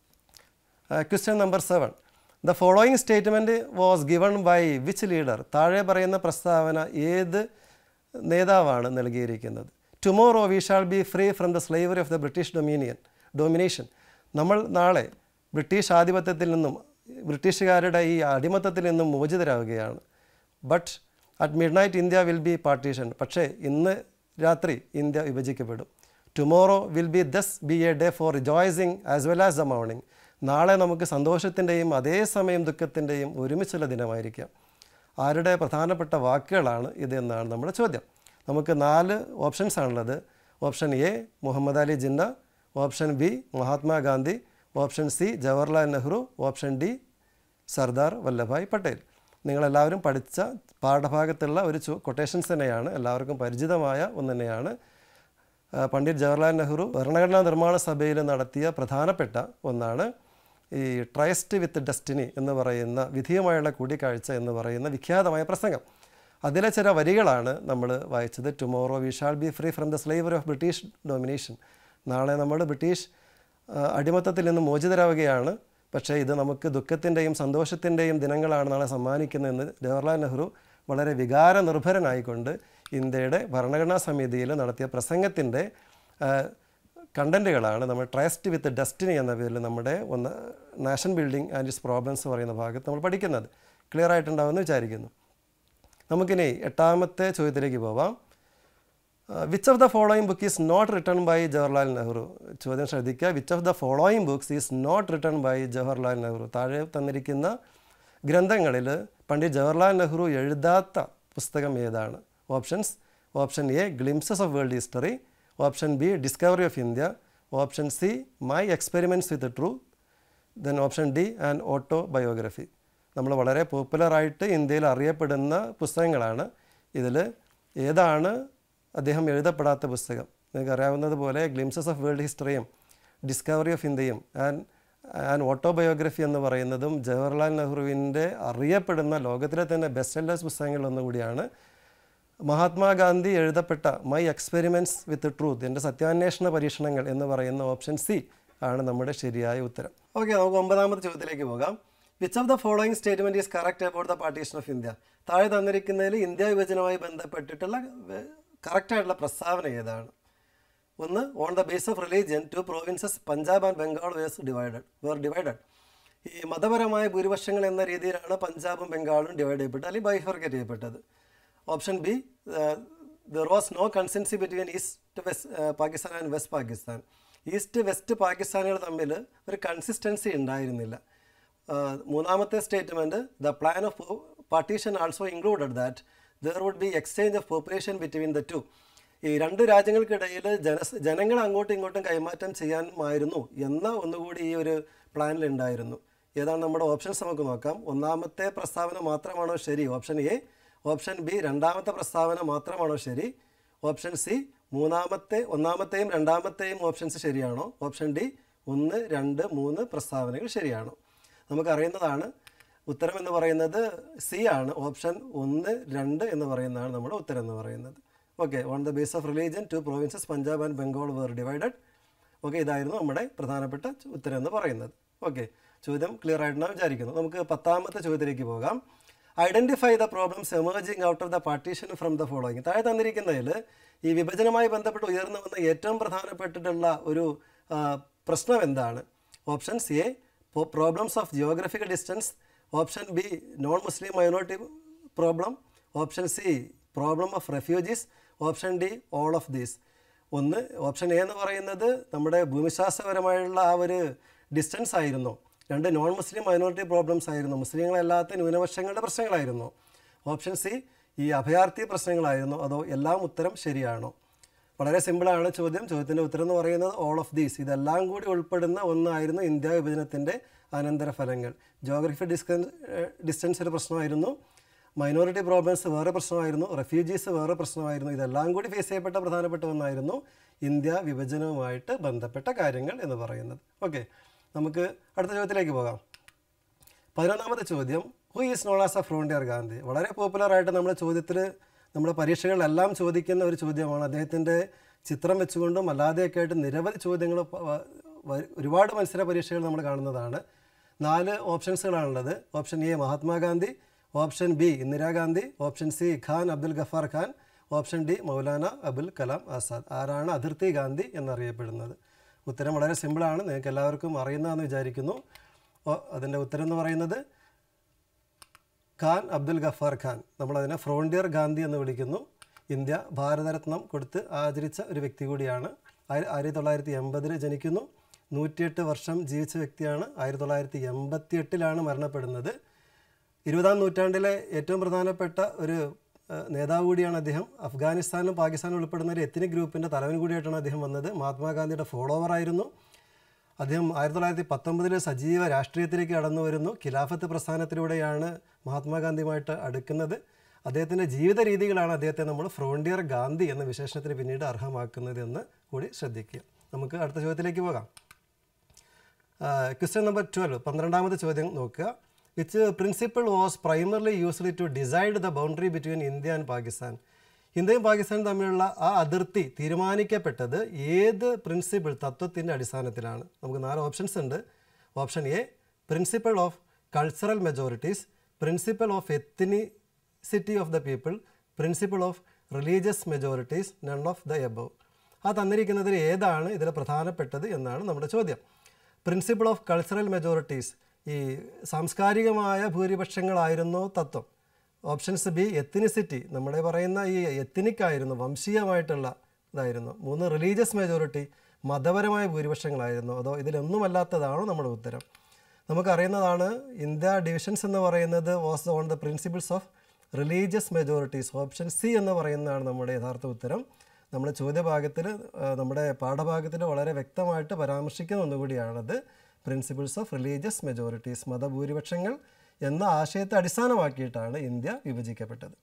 Question number 7, the following statement was given by which leader? താഴെ പറയുന്ന പ്രസ്താവന ഏത് നേതാവാണ് നൽകിയിരിക്കുന്നത്? Tomorrow we shall be free from the slavery of the British domination. നമ്മൾ നാളെ ബ്രിട്ടീഷ് ആധിപത്യത്തിൽ നിന്നും ബ്രിട്ടീഷുകാരുടെ ഈ അടിമത്തത്തിൽ നിന്നും മോചിതരാവുകയാണ്. But at midnight India will be partition. പക്ഷേ ഇന്ന് രാത്രി ഇന്ത്യ വിഭജിക്കപ്പെടും. Tomorrow will be thus be a day for rejoicing as well as the morning. നാളെ നമുക്ക് സന്തോഷത്തിൻ്റെയും അതേസമയം ദുഃഖത്തിൻ്റെയും ഒരുമിച്ചുള്ള ദിനമായിരിക്കാം. ആരുടെ പ്രധാനപ്പെട്ട വാക്കുകളാണ് ഇത് എന്നാണ് നമ്മുടെ ചോദ്യം. നമുക്ക് 4 ഓപ്ഷൻസ് ആണുള്ളത്. Option A Muhammad Ali Jinnah, option B Mahatma Gandhi, option C Jawaharlal Nehru, option D Sardar Vallabhbhai Patel. നിങ്ങളെല്ലാവരും പഠിച്ച പാഠഭാഗത്തുള്ള ഒരു കൊട്ടേഷൻസ് തന്നെയാണ്, എല്ലാവർക്കും പരിചിതമായ ഒന്ന് തന്നെയാണ്. പണ്ഡിറ്റ് ജവഹർലാൽ നെഹ്റു ഭരണഘടനാ നിർമ്മാണ സഭയിൽ നടത്തിയ പ്രധാനപ്പെട്ട ഒന്നാണ് ഈ ട്രൈസ്റ്റ് വിത്ത് ഡെസ്റ്റിനി എന്ന് പറയുന്ന വിധിയുമായുള്ള കൂടിക്കാഴ്ച എന്ന് പറയുന്ന വിഖ്യാതമായ പ്രസംഗം. അതിലെ ചില വരികളാണ് നമ്മൾ വായിച്ചത്. Tomorrow we shall be free from the slavery of British domination. നാളെ നമ്മൾ ബ്രിട്ടീഷ് അടിമത്തത്തിൽ നിന്ന് മോചിതരാവുകയാണ്. പക്ഷേ ഇത് നമുക്ക് ദുഃഖത്തിൻ്റെയും സന്തോഷത്തിൻ്റെയും ദിനങ്ങളാണ് നാളെ സമ്മാനിക്കുന്നതെന്ന് ജവഹർലാൽ നെഹ്റു വളരെ വികാരനിർഭരനായിക്കൊണ്ട് ഇന്ത്യയുടെ ഭരണഘടനാ സമിതിയിൽ നടത്തിയ പ്രസംഗത്തിൻ്റെ കണ്ടൻറ്റുകളാണ് നമ്മൾ ട്രൈസ്റ്റ് വിത്ത് ഡെസ്റ്റിനി എന്ന പേരിൽ നമ്മുടെ nation building and its problems പറയുന്ന ഭാഗത്ത് നമ്മൾ പഠിക്കുന്നത്. ക്ലിയർ ആയിട്ടുണ്ടാവുമെന്ന് വിചാരിക്കുന്നു. നമുക്കിനി 8ാമത്തെ ചോദ്യത്തിലേക്ക് പോവാം. Which of the following book is not written by Jawaharlal Nehru? ചോദ്യം ശ്രദ്ധിക്കുക. Which of the following books is not written by Jawaharlal Nehru? താഴെ തന്നിരിക്കുന്ന ഗ്രന്ഥങ്ങളിൽ പണ്ഡിറ്റ് ജവഹർലാൽ നെഹ്റു എഴുതാത്ത പുസ്തകം ഏതാണ്? Options: option A glimpses of world history, option B discovery of India, option C my experiments with truth, then option D and autobiography. നമ്മൾ വളരെ പോപ്പുലറായിട്ട് ഇന്ത്യയിൽ അറിയപ്പെടുന്ന പുസ്തകങ്ങളാണ്. ഇതിൽ ഏതാണ് അദ്ദേഹം എഴുതപ്പെടാത്ത പുസ്തകം? നിങ്ങൾക്ക് അറിയാവുന്നതുപോലെ ഗ്ലിംസസ് ഓഫ് വേൾഡ് ഹിസ്റ്ററിയും ഡിസ്കവറി ഓഫ് ഇന്ത്യയും ആൻഡ് ഓട്ടോബയോഗ്രഫി എന്ന് പറയുന്നതും ജവഹർലാൽ നെഹ്റുവിൻ്റെ അറിയപ്പെടുന്ന ലോകത്തിലെ തന്നെ ബെസ്റ്റ് സെല്ലേഴ്സ് പുസ്തകങ്ങളിലൊന്നുകൂടിയാണ്. മഹാത്മാഗാന്ധി എഴുതപ്പെട്ട മൈ എക്സ്പെരിമെൻറ്റ്സ് വിത്ത് ട്രൂത്ത്, എൻ്റെ സത്യാന്വേഷണ പരീക്ഷണങ്ങൾ എന്ന് പറയുന്ന ഓപ്ഷൻ സി ആണ് നമ്മുടെ ശരിയായ ഉത്തരം. ഓക്കെ, നമുക്ക് 9ാമത്തെ ചോദ്യത്തിലേക്ക് പോകാം. Which of the following statement is correct about the partition of India? താഴെ തന്നിരിക്കുന്നതിൽ ഇന്ത്യ വിഭജനവുമായി ബന്ധപ്പെട്ടിട്ടുള്ള കറക്റ്റായിട്ടുള്ള പ്രസ്താവന ഏതാണ്? ഒന്ന്, on the base of religion 2 provinces Punjab and Bengal were divided. ഈ മതപരമായ ഭൂരിപക്ഷങ്ങൾ എന്ന രീതിയിലാണ് പഞ്ചാബും ബംഗാളും ഡിവൈഡ് ചെയ്യപ്പെട്ടത്, അല്ലെങ്കിൽ ബൈഫർക്കേറ്റ് ചെയ്യപ്പെട്ടത്. Option B, there was no consistency between East Pakistan and West Pakistan. East West പാകിസ്ഥാനുകൾ തമ്മിൽ ഒരു കൺസിസ്റ്റൻസി ഉണ്ടായിരുന്നില്ല. 3ാമത്തെ statement, the plan of partition also included that there would be exchange of population between the 2. ഈ 2 രാജ്യങ്ങൾക്കിടയിൽ ജനങ്ങൾ അങ്ങോട്ടും ഇങ്ങോട്ടും കൈമാറ്റം ചെയ്യാമായിരുന്നു എന്ന ഒന്നുകൂടി ഈ ഒരു പ്ലാനിലുണ്ടായിരുന്നു. ഏതാണ് നമ്മുടെ ഓപ്ഷൻസ് നമുക്ക് നോക്കാം. 1ാമത്തെ പ്രസ്താവന മാത്രമാണോ ശരി? Option A. ഓപ്ഷൻ ബി 2ാമത്തെ പ്രസ്താവന മാത്രമാണോ ശരി? ഓപ്ഷൻ സി 1ാമത്തെയും 2ാമത്തെയും ഓപ്ഷൻസ് ശരിയാണോ? ഓപ്ഷൻ ഡി 1, 2, 3 പ്രസ്താവനകൾ ശരിയാണോ? നമുക്കറിയുന്നതാണ് ഉത്തരം എന്ന് പറയുന്നത് സി ആണ്. ഓപ്ഷൻ 1, 2 എന്ന് പറയുന്നതാണ് നമ്മുടെ ഉത്തരം എന്ന് പറയുന്നത്. Okay, on the base of religion 2 provinces Punjab and Bengal were divided. Okay, ഇതായിരുന്നു നമ്മുടെ പ്രധാനപ്പെട്ട ഉത്തരം എന്ന് പറയുന്നത്. ഓക്കെ, ചോദ്യം ക്ലിയർ ആയിട്ടാണ് വിചാരിക്കുന്നു. നമുക്ക് 10ാമത്തെ ചോദ്യത്തിലേക്ക് പോകാം. Identify the problems emerging out of the partition from the following. താഴെ തന്നിരിക്കുന്നതിൽ ഈ വിഭജനവുമായി ബന്ധപ്പെട്ട് ഉയർന്നു വന്ന ഏറ്റവും പ്രധാനപ്പെട്ടിട്ടുള്ള ഒരു പ്രശ്നം എന്താണ്? Options A, problems of geographical distance. Option B, non Muslim minority problem. Option C, problem of refugees. Option D, all of these. Option A എന്ന് പറയുന്നത് നമ്മുടെ ഭൂമിശാസ്ത്രപരമായുള്ള ആ ഒരു ഡിസ്റ്റൻസ് ആയിരുന്നു. 2 നോൺ മുസ്ലിം മൈനോറിറ്റി പ്രോബ്ലംസ് ആയിരുന്നു, മുസ്ലിങ്ങളല്ലാത്ത ന്യൂനപക്ഷങ്ങളുടെ പ്രശ്നങ്ങളായിരുന്നു. ഓപ്ഷൻ സി, ഈ അഭയാർത്ഥി പ്രശ്നങ്ങളായിരുന്നു. അതോ എല്ലാം ഉത്തരം ശരിയാണോ? വളരെ സിമ്പിളാണ് ചോദ്യം. ചോദ്യത്തിൻ്റെ ഉത്തരം എന്ന് പറയുന്നത് ഓൾ ഓഫ് ദീസ്. ഇതെല്ലാം കൂടി ഉൾപ്പെടുന്ന ഒന്നായിരുന്നു ഇന്ത്യ വിഭജനത്തിൻ്റെ അനന്തരഫലങ്ങൾ. ജോഗ്രഫി ഡിസ്റ്റൻസ് ഒരു പ്രശ്നമായിരുന്നു, മൈനോറിറ്റി പ്രോബ്ലംസ് വേറെ പ്രശ്നമായിരുന്നു, റെഫ്യൂജീസ് വേറെ പ്രശ്നമായിരുന്നു. ഇതെല്ലാം കൂടി ഫേസ് ചെയ്യപ്പെട്ട പ്രധാനപ്പെട്ട ഒന്നായിരുന്നു ഇന്ത്യ വിഭജനവുമായിട്ട് ബന്ധപ്പെട്ട കാര്യങ്ങൾ എന്ന് പറയുന്നത്. ഓക്കെ, നമുക്ക് അടുത്ത ചോദ്യത്തിലേക്ക് പോകാം. 11ാമത്തെ ചോദ്യം, who is known as a frontier Gandhi? വളരെ പോപ്പുലറായിട്ട് നമ്മുടെ ചോദ്യത്തിൽ, നമ്മുടെ പരീക്ഷകളിലെല്ലാം ചോദിക്കുന്ന ഒരു ചോദ്യമാണ്. അദ്ദേഹത്തിൻ്റെ ചിത്രം വെച്ചുകൊണ്ടും അല്ലാതെയൊക്കെ ആയിട്ട് നിരവധി ചോദ്യങ്ങൾ, ഒരുപാട് മത്സര പരീക്ഷകൾ നമ്മൾ കാണുന്നതാണ്. 4 ഓപ്ഷൻസുകളാണുള്ളത്. Option A Mahatma Gandhi, option B Indira Gandhi, option C Khan Abdul Ghaffar Khan, option D Maulana Abul Kalam Azad. ആരാണ് അതിർത്തി ഗാന്ധി എന്നറിയപ്പെടുന്നത്? ഉത്തരം വളരെ സിമ്പിളാണ്, നിങ്ങൾക്ക് എല്ലാവർക്കും അറിയുന്നതെന്ന് വിചാരിക്കുന്നു. അതിൻ്റെ ഉത്തരം എന്ന് പറയുന്നത് ഖാൻ അബ്ദുൽ ഗഫാർ ഖാൻ. നമ്മളതിനെ ഫ്രോണ്ടിയർ ഗാന്ധി എന്ന് വിളിക്കുന്നു. ഇന്ത്യ ഭാരതരത്നം കൊടുത്ത് ആദരിച്ച ഒരു വ്യക്തി കൂടിയാണ്. 1980 ജനിക്കുന്നു. 108 വർഷം ജീവിച്ച വ്യക്തിയാണ്. 1988 മരണപ്പെടുന്നത്. 20-ാം നൂറ്റാണ്ടിലെ ഏറ്റവും പ്രധാനപ്പെട്ട ഒരു നേതാവ് കൂടിയാണ് അദ്ദേഹം. അഫ്ഗാനിസ്ഥാനും പാകിസ്ഥാനും ഉൾപ്പെടുന്ന ഒരു എത്നിക് ഗ്രൂപ്പിൻ്റെ തലവൻ കൂടിയായിട്ടാണ് അദ്ദേഹം വന്നത്. മഹാത്മാഗാന്ധിയുടെ ഫോളോവർ ആയിരുന്നു അദ്ദേഹം. 1919 സജീവ രാഷ്ട്രീയത്തിലേക്ക് കടന്നു വരുന്നു. ഖിലാഫത്ത് പ്രസ്ഥാനത്തിലൂടെയാണ് മഹാത്മാഗാന്ധിയുമായിട്ട് അടുക്കുന്നത്. അദ്ദേഹത്തിൻ്റെ ജീവിത രീതികളാണ് അദ്ദേഹത്തെ നമ്മൾ ഫ്രോണ്ടിയർ ഗാന്ധി എന്ന വിശേഷണത്തിന് പിന്നീട് അർഹമാക്കുന്നത് എന്ന് കൂടി ശ്രദ്ധിക്കുക. നമുക്ക് അടുത്ത ചോദ്യത്തിലേക്ക് പോകാം. ക്വസ്റ്റ്യൻ നമ്പർ 12, 12ാമത്തെ ചോദ്യം നോക്കുക. Which principle was primarily used to decide the boundary between India and Pakistan? ഇന്ത്യയും പാകിസ്ഥാനും തമ്മിലുള്ള ആ അതിർത്തി തീരുമാനിക്കപ്പെട്ടത് ഏത് പ്രിൻസിപ്പിൾ തത്വത്തിൻ്റെ അടിസ്ഥാനത്തിലാണ്? നമുക്ക് 4 ഓപ്ഷൻസ് ഉണ്ട്. Option A principle of cultural majorities, principle of ethnicity of the people, principle of religious majorities, none of the above. ആ തന്നിരിക്കുന്നതിൽ ഏതാണ് ഇതിൽ പ്രധാനപ്പെട്ടത് എന്നാണ് നമ്മുടെ ചോദ്യം. പ്രിൻസിപ്പിൾ ഓഫ് കൾച്ചറൽ മെജോറിറ്റീസ്, ഈ സാംസ്കാരികമായ ഭൂരിപക്ഷങ്ങളായിരുന്നു തത്വം. ഓപ്ഷൻസ് ബി എത്നിസിറ്റി, നമ്മുടെ പറയുന്ന ഈ എത്നിക് ആയിരുന്നു, വംശീയമായിട്ടുള്ള ഇതായിരുന്നു. 3 റിലീജിയസ് മെജോറിറ്റി, മതപരമായ ഭൂരിപക്ഷങ്ങളായിരുന്നു. അതോ ഇതിലൊന്നുമല്ലാത്തതാണോ നമ്മുടെ ഉത്തരം? നമുക്കറിയുന്നതാണ് ഇന്ത്യ ഡിവിഷൻസ് എന്ന് പറയുന്നത് was on the principles of religious majorities. Option C എന്ന് പറയുന്നതാണ് നമ്മുടെ യഥാർത്ഥ ഉത്തരം. നമ്മുടെ ചോദ്യഭാഗത്തിൽ, നമ്മുടെ പാഠഭാഗത്തിൽ വളരെ വ്യക്തമായിട്ട് പരാമർശിക്കുന്ന ഒന്നുകൂടിയാണത്. പ്രിൻസിപ്പിൾസ് ഓഫ് റിലീജിയസ് മെജോറിറ്റീസ്, മതഭൂരിപക്ഷങ്ങൾ എന്ന ആശയത്തെ അടിസ്ഥാനമാക്കിയിട്ടാണ് ഇന്ത്യ വിഭജിക്കപ്പെട്ടത്.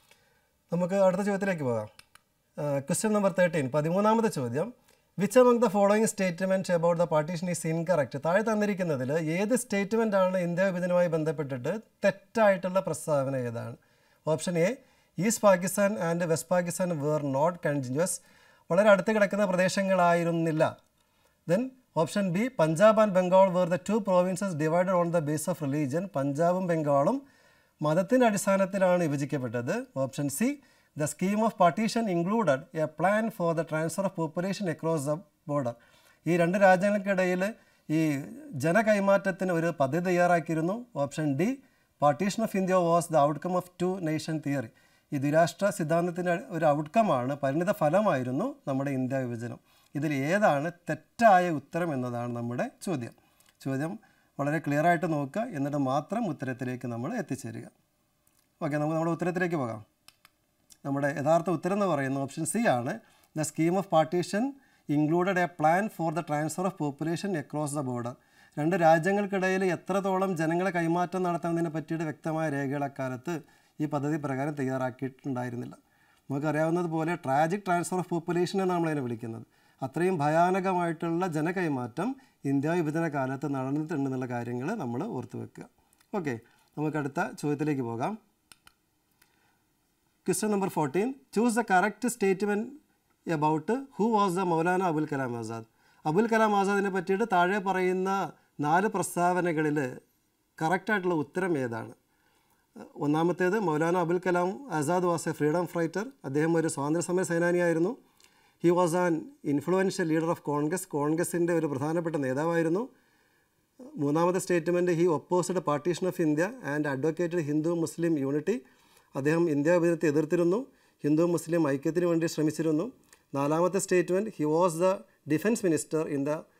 നമുക്ക് അടുത്ത ചോദ്യത്തിലേക്ക് പോകാം. ക്വസ്റ്റ്യൻ നമ്പർ 13, 13ാമത്തെ ചോദ്യം. Which among the following statement about the partition is incorrect? താഴെ തന്നിരിക്കുന്നതിൽ ഏത് സ്റ്റേറ്റ്മെൻറ്റാണ് ഇന്ത്യ വിഭജനവുമായി ബന്ധപ്പെട്ടിട്ട് തെറ്റായിട്ടുള്ള പ്രസ്താവന ഏതാണ്? Option A East Pakistan and West Pakistan were not continuous, വളരെ അടുത്ത് കിടക്കുന്ന പ്രദേശങ്ങളായിരുന്നില്ല. Then option B Punjab and Bengal were the 2 provinces divided on the base of religion, പഞ്ചാബും ബംഗാളും മതത്തിൻ്റെ അടിസ്ഥാനത്തിലാണ് വിഭജിക്കപ്പെട്ടത്. Option C the scheme of partition included a plan for the transfer of population across the border. ഈ 2 രാജ്യങ്ങൾക്കിടയിൽ ഈ ജനകൈമാറ്റത്തിന് ഒരു പദ്ധതി തയ്യാറാക്കിയിരുന്നു. Option D partition of India was the outcome of 2 nation theory. ഈ ദ്വിരാഷ്ട്ര സിദ്ധാന്തത്തിൻ്റെ ഒരു ഔട്ട്കമാണ്, പരിണിത ഫലമായിരുന്നു നമ്മുടെ ഇന്ത്യ വിഭജനം. ഇതിൽ ഏതാണ് തെറ്റായ ഉത്തരം എന്നതാണ് നമ്മുടെ ചോദ്യം. ചോദ്യം വളരെ ക്ലിയർ ആയിട്ട് നോക്കുക, എന്നിട്ട് മാത്രം ഉത്തരത്തിലേക്ക് നമ്മൾ എത്തിച്ചേരുക. ഓക്കെ, നമുക്ക് നമ്മുടെ ഉത്തരത്തിലേക്ക് പോകാം. നമ്മുടെ യഥാർത്ഥ ഉത്തരം എന്ന് പറയുന്നത് ഓപ്ഷൻ സി ആണ്. The scheme of partition included a plan for the transfer of population across the border. 2 രാജ്യങ്ങൾക്കിടയിൽ എത്രത്തോളം ജനങ്ങളെ കൈമാറ്റം നടത്തുന്നതിനെ പറ്റിയിട്ട് വ്യക്തമായ രേഖകൾ അക്കാലത്ത് ഈ പദ്ധതി പ്രകാരം തയ്യാറാക്കിയിട്ടുണ്ടായിരുന്നില്ല. നമുക്കറിയാവുന്നതുപോലെ ട്രാജിക് ട്രാൻസ്ഫർ ഓഫ് പോപ്പുലേഷൻ എന്നാണ് നമ്മളതിനെ വിളിക്കുന്നത്. അത്രയും ഭയാനകമായിട്ടുള്ള ജനകൈമാറ്റം ഇന്ത്യ വിഭജന കാലത്ത് നടന്നിട്ടുണ്ടെന്നുള്ള കാര്യങ്ങൾ നമ്മൾ ഓർത്തു വെക്കുക. ഓക്കെ, നമുക്കടുത്ത ചോദ്യത്തിലേക്ക് പോകാം. Question number 14, choose the correct statement about who was the Maulana Abul Kalam Azad. Abul Kalam ആസാദിനെ പറ്റിയിട്ട് താഴെ പറയുന്ന 4 പ്രസ്താവനകളിൽ കറക്റ്റായിട്ടുള്ള ഉത്തരം ഏതാണ്? ഒന്നാമത്തേത്, Maulana Abul Kalam Azad was a freedom fighter. അദ്ദേഹം ഒരു സ്വാതന്ത്ര്യസമര സേനാനിയായിരുന്നു. He was an influential leader of Congress. കോൺഗ്രസിൻ്റെ ഒരു പ്രധാനപ്പെട്ട നേതാവായിരുന്നു. 3ാമത്തെ statement, he opposed partition of India and advocated Hindu Muslim unity. അദ്ദേഹം ഇന്ത്യ വിഭജനത്തെ എതിർത്തിരുന്നു, ഹിന്ദു മുസ്ലിം ഐക്യത്തിന് വേണ്ടി ശ്രമിച്ചിരുന്നു. 4ാമത്തെ statement, he was the defence minister in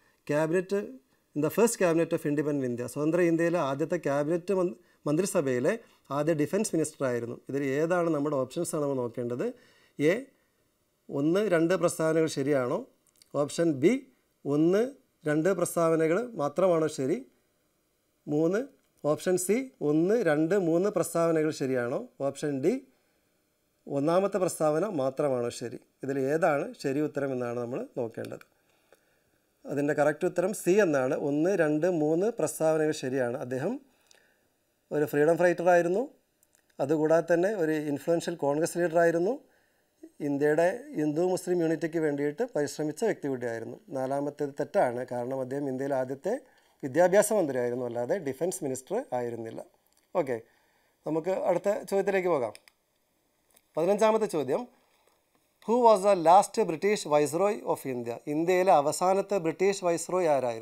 the first cabinet of independent India. സ്വതന്ത്ര ഇന്ത്യയിലെ ആദ്യത്തെ ക്യാബിനറ്റ് മന്ത്രിസഭയിലെ ആദ്യ ഡിഫൻസ് മിനിസ്റ്റർ ആയിരുന്നു. ഇതിൽ ഏതാണ് നമ്മുടെ ഓപ്ഷൻസാണ് നമ്മൾ നോക്കേണ്ടത്? എ 1, 2 പ്രസ്താവനകൾ ശരിയാണോ? ഓപ്ഷൻ ബി 1, 2 പ്രസ്താവനകൾ മാത്രമാണോ ശരി? 3, ഓപ്ഷൻ സി 1, 2, 3 പ്രസ്താവനകൾ ശരിയാണോ? ഓപ്ഷൻ ഡി 1ാമത്തെ പ്രസ്താവന മാത്രമാണോ ശരി? ഇതിൽ ഏതാണ് ശരി ഉത്തരം എന്നാണ് നമ്മൾ നോക്കേണ്ടത്. അതിൻ്റെ കറക്റ്റ് ഉത്തരം സി എന്നാണ്. 1, 2, 3 പ്രസ്താവനകൾ ശരിയാണ്. അദ്ദേഹം ഒരു ഫ്രീഡം ഫൈറ്ററായിരുന്നു, അതുകൂടാതെ തന്നെ ഒരു ഇൻഫ്ലുവൻഷ്യൽ കോൺഗ്രസ് ലീഡറായിരുന്നു, ഇന്ത്യയുടെ ഹിന്ദു മുസ്ലിം യൂണിറ്റിക്ക് വേണ്ടിയിട്ട് പരിശ്രമിച്ച വ്യക്തി കൂടിയായിരുന്നു. 4ാമത്തേത് തെറ്റാണ്, കാരണം അദ്ദേഹം ഇന്ത്യയിലെ ആദ്യത്തെ വിദ്യാഭ്യാസ മന്ത്രിയായിരുന്നു, അല്ലാതെ ഡിഫൻസ് മിനിസ്റ്റർ ആയിരുന്നില്ല. ഓക്കെ, നമുക്ക് അടുത്ത ചോദ്യത്തിലേക്ക് പോകാം. 15ാമത്തെ ചോദ്യം, who was the last British viceroy of India? ഇന്ത്യയിലെ അവസാനത്തെ ബ്രിട്ടീഷ് വൈസ്രോയ് ആരായിരുന്നു?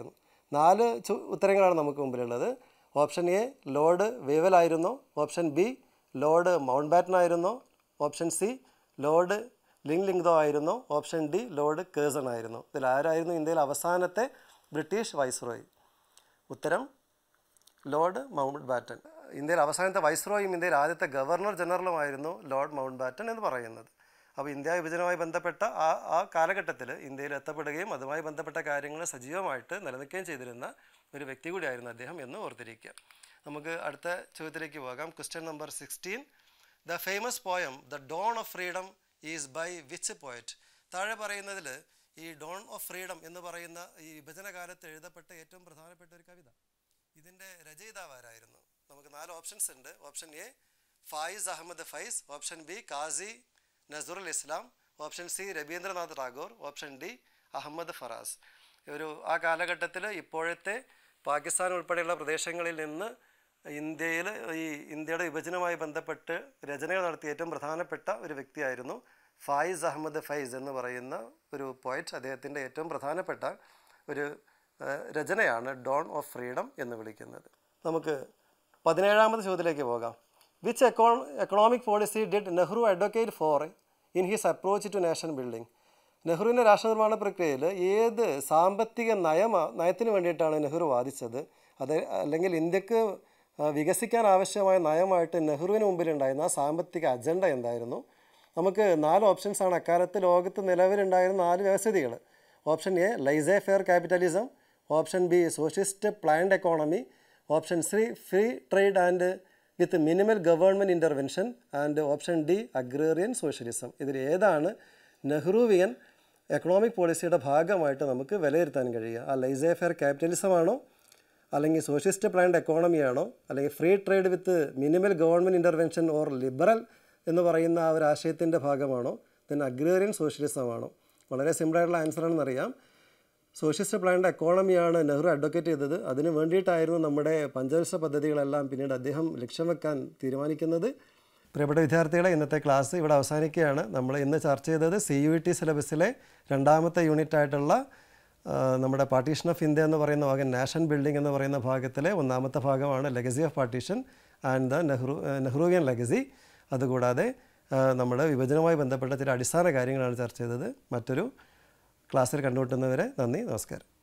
4 ഉത്തരങ്ങളാണ് നമുക്ക് മുമ്പിലുള്ളത്. ഓപ്ഷൻ എ ലോർഡ് വേവൽ ആയിരുന്നു, option B Lord Mountbatten ആയിരുന്നു, ഓപ്ഷൻ സി ലോർഡ് ലിങ്ലിംഗ്തോ ആയിരുന്നു, ഓപ്ഷൻ ഡി ലോർഡ് കേഴ്സൺ ആയിരുന്നു. ഇതിൽ ആരായിരുന്നു ഇന്ത്യയിൽ അവസാനത്തെ ബ്രിട്ടീഷ് വൈസ്രോയി? ഉത്തരം ലോർഡ് മൗണ്ട് ബാറ്റൻ. ഇന്ത്യയിൽ അവസാനത്തെ വൈസ്രോയും ഇന്ത്യയിൽ ആദ്യത്തെ ഗവർണർ ജനറലുമായിരുന്നു ലോർഡ് മൗണ്ട് ബാറ്റൻ എന്ന് പറയുന്നത്. അപ്പോൾ ഇന്ത്യ വിഭജനവുമായി ബന്ധപ്പെട്ട ആ കാലഘട്ടത്തിൽ ഇന്ത്യയിൽ എത്തപ്പെടുകയും അതുമായി ബന്ധപ്പെട്ട കാര്യങ്ങൾ സജീവമായിട്ട് നിലനിൽക്കുകയും ചെയ്തിരുന്ന ഒരു വ്യക്തി കൂടിയായിരുന്നു അദ്ദേഹം എന്ന് ഓർത്തിരിക്കുക. നമുക്ക് അടുത്ത ചോദ്യത്തിലേക്ക് പോകാം. Question number 16. The famous poem the dawn of freedom is by which poet? താഴെ പറയുന്നതിൽ ഈ ഡോൺ ഓഫ് ഫ്രീഡം എന്ന് പറയുന്ന ഈ വിഭജന കാലത്ത് എഴുതപ്പെട്ട ഏറ്റവും പ്രധാനപ്പെട്ട ഒരു കവിത, ഇതിൻ്റെ രചയിതാവ് ആരായിരുന്നു? നമുക്ക് 4 ഓപ്ഷൻസ് ഉണ്ട്. Option A Faiz Ahmed Faiz, option B Kazi Nazrul Islam, option C Rabindranath Tagore, option D Ahmed Faraz. ആ കാലഘട്ടത്തിൽ ഇപ്പോഴത്തെ പാകിസ്ഥാൻ ഉൾപ്പെടെയുള്ള പ്രദേശങ്ങളിൽ നിന്ന് ഇന്ത്യയുടെ വിഭജനവുമായി ബന്ധപ്പെട്ട് രചനകൾ നടത്തിയ ഏറ്റവും പ്രധാനപ്പെട്ട ഒരു വ്യക്തിയായിരുന്നു ഫായിസ് അഹമ്മദ് ഫൈസ് എന്ന് പറയുന്ന ഒരു പോയറ്റ്. അദ്ദേഹത്തിൻ്റെ ഏറ്റവും പ്രധാനപ്പെട്ട ഒരു രചനയാണ് ഡോൺ ഓഫ് ഫ്രീഡം എന്ന് വിളിക്കുന്നത്. നമുക്ക് 17ാമത്തെ ചോദ്യത്തിലേക്ക് പോകാം. Which economic policy did Nehru advocate for in his approach to nation building? നെഹ്റുവിൻ്റെ രാഷ്ട്രനിർമ്മാണ പ്രക്രിയയിൽ ഏത് സാമ്പത്തിക നയത്തിന് വേണ്ടിയിട്ടാണ് നെഹ്റു വാദിച്ചത്? അല്ലെങ്കിൽ ഇന്ത്യക്ക് വികസിക്കാൻ ആവശ്യമായ നയമായിട്ട് നെഹ്റുവിന് മുമ്പിലുണ്ടായിരുന്ന ആ സാമ്പത്തിക അജണ്ട എന്തായിരുന്നു? നമുക്ക് 4 ഓപ്ഷൻസാണ് അക്കാലത്ത് ലോകത്ത് നിലവിലുണ്ടായിരുന്ന 4 വ്യവസ്ഥിതികൾ. Option A laissez faire capitalism, option B socialist planned economy, option C free trade and with minimal government intervention, and option D agrarian socialism. ഇതിൽ ഏതാണ് നെഹ്റുവിയൻ എക്കണോമിക് പോളിസിയുടെ ഭാഗമായിട്ട് നമുക്ക് വിലയിരുത്താൻ കഴിയുക? ആ ലൈസേ ഫെയർ ക്യാപിറ്റലിസം ആണോ, അല്ലെങ്കിൽ സോഷ്യലിസ്റ്റ് പ്ലാൻഡ് എക്കോണമി ആണോ, അല്ലെങ്കിൽ free trade with minimal government intervention or liberal എന്ന് പറയുന്ന ആ ഒരു ആശയത്തിൻ്റെ ഭാഗമാണോ, then അഗ്രേറിയൻ സോഷ്യലിസം ആണോ? വളരെ സിമ്പിളായിട്ടുള്ള ആൻസറാണെന്നറിയാം. സോഷ്യലിസ്റ്റ് പ്ലാൻഡ് എക്കോണമിയാണ് നെഹ്റു അഡ്വക്കേറ്റ് ചെയ്തത്. അതിന് വേണ്ടിയിട്ടായിരുന്നു നമ്മുടെ പഞ്ചവത്സര പദ്ധതികളെല്ലാം പിന്നീട് അദ്ദേഹം ലക്ഷ്യം വെക്കാൻ തീരുമാനിക്കുന്നത്. പ്രിയപ്പെട്ട വിദ്യാർത്ഥികളെ, ഇന്നത്തെ ക്ലാസ് ഇവിടെ അവസാനിക്കുകയാണ്. നമ്മൾ ഇന്ന് ചർച്ച ചെയ്തത് CUET സിലബസിലെ 2ാമത്തെ യൂണിറ്റ് ആയിട്ടുള്ള നമ്മുടെ പാർട്ടീഷൻ ഓഫ് ഇന്ത്യ എന്ന് പറയുന്ന ഭാഗം, നാഷൻ ബിൽഡിംഗ് എന്ന് പറയുന്ന ഭാഗത്തിലെ 1ാമത്തെ ഭാഗമാണ് legacy of partition and the Nehruvian legacy. അതുകൂടാതെ നമ്മുടെ വിഭജനവുമായി ബന്ധപ്പെട്ട ചില അടിസ്ഥാന കാര്യങ്ങളാണ് ചർച്ച ചെയ്തത്. മറ്റൊരു ക്ലാസ്സിൽ കണ്ടുമുട്ടുന്നവരെ നന്ദി, നമസ്കാരം.